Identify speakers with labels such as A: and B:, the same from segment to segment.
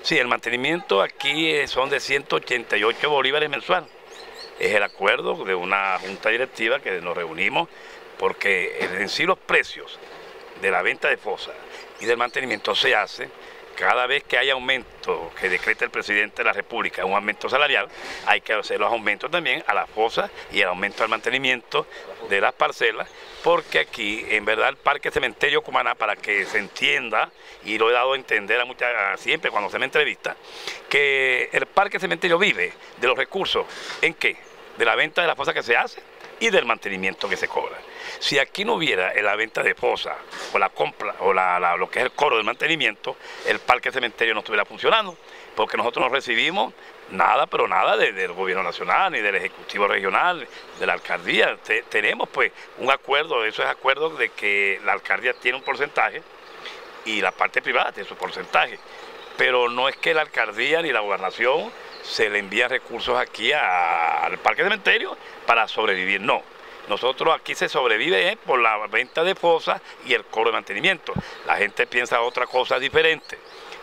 A: Sí, el mantenimiento aquí son de 188 bolívares mensual. Es el acuerdo de una junta directiva que nos reunimos porque en sí los precios de la venta de fosas y del mantenimiento se hace cada vez que haya aumento que decreta el presidente de la República, un aumento salarial, hay que hacer los aumentos también a las fosas y el aumento al mantenimiento de las parcelas, porque aquí, en verdad, el Parque Cementerio Cumaná, para que se entienda, y lo he dado a entender siempre cuando se me entrevista, que el Parque Cementerio vive de los recursos, ¿en qué? De la venta de las fosas que se hace y del mantenimiento que se cobra. Si aquí no hubiera la venta de fosas o la compra o lo que es el cobro del mantenimiento, el Parque Cementerio no estuviera funcionando, porque nosotros no recibimos nada, pero nada del gobierno nacional, ni del ejecutivo regional, de la alcaldía. Tenemos pues un acuerdo, eso es acuerdo de que la alcaldía tiene un porcentaje y la parte privada tiene su porcentaje, pero no es que la alcaldía ni la gobernación se le envían recursos aquí al Parque Cementerio para sobrevivir, no. Nosotros aquí se sobrevive por la venta de fosas y el cobro de mantenimiento. La gente piensa otra cosa diferente.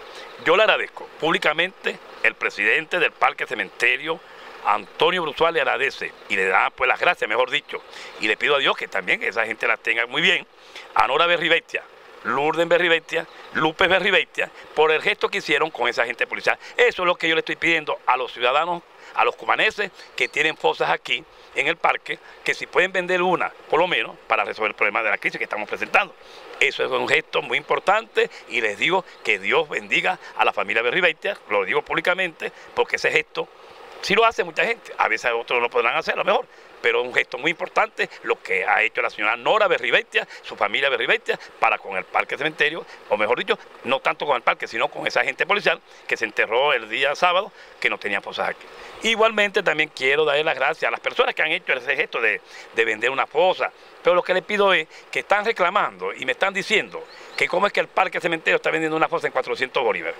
A: Yo le agradezco públicamente, el presidente del Parque Cementerio, Antonio Bruzual, le agradece y le da pues las gracias, mejor dicho, y le pido a Dios que también esa gente la tenga muy bien, a Nora Berribeitia, Lourdes Berribeitia, Lupe Berribeitia, por el gesto que hicieron con esa gente policial. Eso es lo que yo le estoy pidiendo a los ciudadanos, a los cumaneses que tienen fosas aquí en el parque, que si pueden vender una, por lo menos, para resolver el problema de la crisis que estamos presentando. Eso es un gesto muy importante y les digo que Dios bendiga a la familia Berribeitia, lo digo públicamente, porque ese gesto sí lo hace mucha gente, a veces otros no podrán hacerlo mejor, pero es un gesto muy importante lo que ha hecho la señora Nora Berribeitia, su familia Berribeitia, para con el Parque Cementerio, o mejor dicho, no tanto con el parque, sino con esa gente policial que se enterró el día sábado, que no tenía fosas aquí. Igualmente también quiero darle las gracias a las personas que han hecho ese gesto de vender una fosa, pero lo que les pido es que están reclamando y me están diciendo que cómo es que el Parque Cementerio está vendiendo una fosa en 400 bolívares.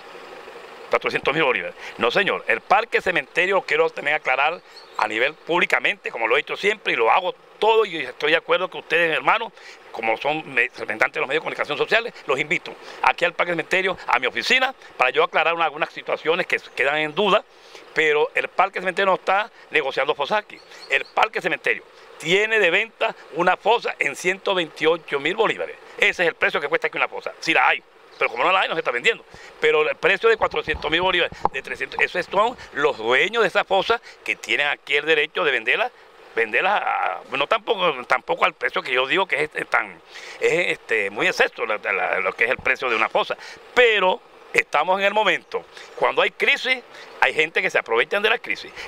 A: 400.000 bolívares. No, señor, el Parque Cementerio lo quiero también aclarar a nivel públicamente, como lo he hecho siempre y lo hago todo, y estoy de acuerdo que ustedes, hermanos, como son representantes de los medios de comunicación sociales, los invito aquí al Parque Cementerio, a mi oficina, para yo aclarar algunas situaciones que quedan en duda, pero el Parque Cementerio no está negociando fosas aquí. El Parque Cementerio tiene de venta una fosa en 128.000 bolívares. Ese es el precio que cuesta aquí una fosa, si la hay. Pero como no la hay, no se está vendiendo. Pero el precio de 400.000 bolívares, de 300, esos son los dueños de esa fosa que tienen aquí el derecho de venderla, no tampoco al precio que yo digo que es muy exceso lo que es el precio de una fosa. Pero estamos en el momento, cuando hay crisis, hay gente que se aprovechan de la crisis.